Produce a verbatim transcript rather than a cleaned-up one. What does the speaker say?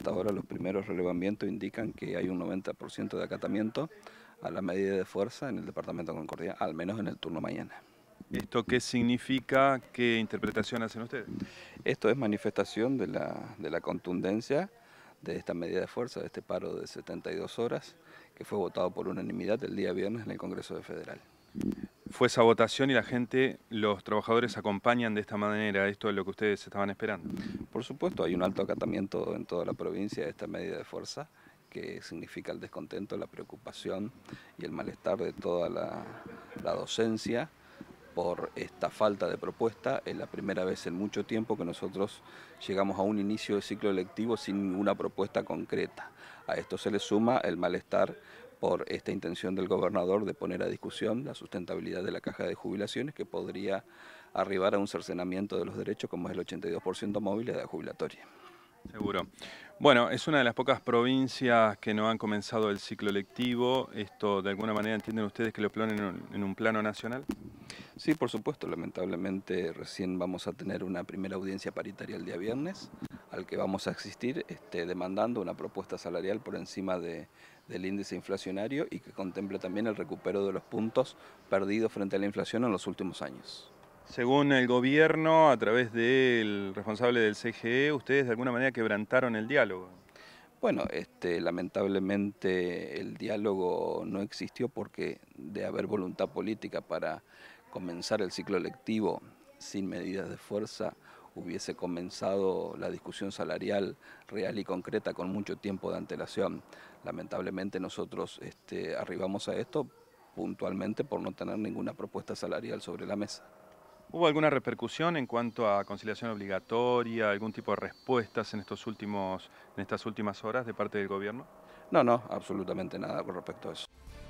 hasta ahora los primeros relevamientos indican que hay un noventa por ciento de acatamiento a la medida de fuerza en el departamento de Concordia, al menos en el turno mañana. ¿Esto qué significa? ¿Qué interpretación hacen ustedes? Esto es manifestación de la, de la contundencia de esta medida de fuerza, de este paro de setenta y dos horas, que fue votado por unanimidad el día viernes en el Congreso Federal. Fue esa votación y la gente, los trabajadores acompañan de esta manera. ¿Esto es lo que ustedes estaban esperando? Por supuesto, hay un alto acatamiento en toda la provincia de esta medida de fuerza, que significa el descontento, la preocupación y el malestar de toda la, la docencia por esta falta de propuesta. Es la primera vez en mucho tiempo que nosotros llegamos a un inicio de ciclo lectivo sin ninguna propuesta concreta. A esto se le suma el malestar por esta intención del gobernador de poner a discusión la sustentabilidad de la caja de jubilaciones, que podría arribar a un cercenamiento de los derechos como es el ochenta y dos por ciento móvil de edad jubilatoria. Seguro. Bueno, es una de las pocas provincias que no han comenzado el ciclo lectivo. ¿Esto de alguna manera entienden ustedes que lo planen en un, en un plano nacional? Sí, por supuesto, lamentablemente recién vamos a tener una primera audiencia paritaria el día viernes, al que vamos a asistir este, demandando una propuesta salarial por encima de, del índice inflacionario y que contemple también el recupero de los puntos perdidos frente a la inflación en los últimos años. Según el gobierno, a través del responsable del C G E, ustedes de alguna manera quebrantaron el diálogo. Bueno, este, lamentablemente el diálogo no existió porque de haber voluntad política para comenzar el ciclo lectivo sin medidas de fuerza, hubiese comenzado la discusión salarial real y concreta con mucho tiempo de antelación. Lamentablemente nosotros este, arribamos a esto puntualmente por no tener ninguna propuesta salarial sobre la mesa. ¿Hubo alguna repercusión en cuanto a conciliación obligatoria, algún tipo de respuestas en estos últimos, en estas últimas horas de parte del gobierno? No, no, absolutamente nada con respecto a eso.